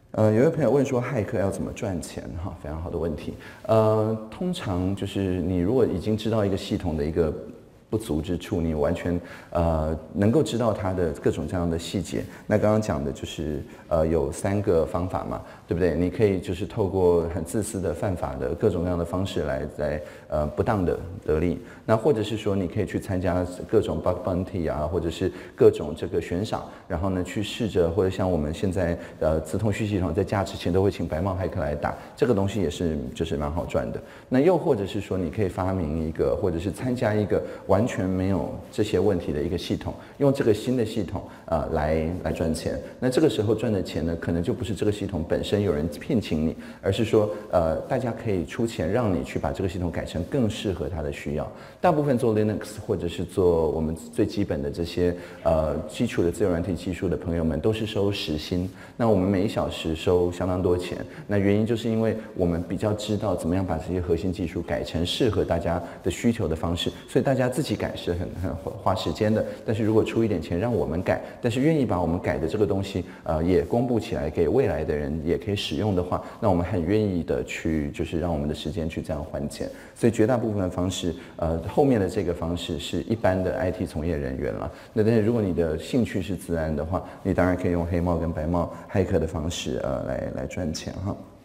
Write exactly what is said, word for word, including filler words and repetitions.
呃，有位朋友问说，骇客要怎么赚钱？哈，非常好的问题。呃，通常就是你如果已经知道一个系统的一个不足之处，你完全呃能够知道它的各种这样的细节。那刚刚讲的就是呃有三个方法嘛，对不对？你可以就是透过很自私的犯法的各种各样的方式来在呃不当的得利。那或者是说你可以去参加各种 bug bounty 啊，或者是各种这个悬赏，然后呢去试着或者像我们现在呃自通讯系统在价值前都会请白帽骇客来打，这个东西也是就是蛮好赚的。那又或者是说你可以发明一个或者是参加一个完全没有这些问题的一个系统，用这个新的系统呃来来赚钱。那这个时候赚的钱呢，可能就不是这个系统本身有人聘请你，而是说呃大家可以出钱让你去把这个系统改成更适合他的需要。大部分做 Linux 或者是做我们最基本的这些呃基础的自由软体技术的朋友们，都是收时薪。那我们每一小时收相当多钱，那原因就是因为我们比较知道怎么样把这些核心技术改成适合大家的需求的方式，所以大家自己改是很很花时间的。但是如果出一点钱让我们改，但是愿意把我们改的这个东西呃也公布起来给未来的人也可以使用的话，那我们很愿意的去就是让我们的时间去这样还钱。所以绝大部分的方式呃后面的这个方式是一般的 I T 从业人员了。那但是如果你的兴趣是自然的话，你当然可以用黑帽跟白帽骇客的方式呃来来赚钱哈。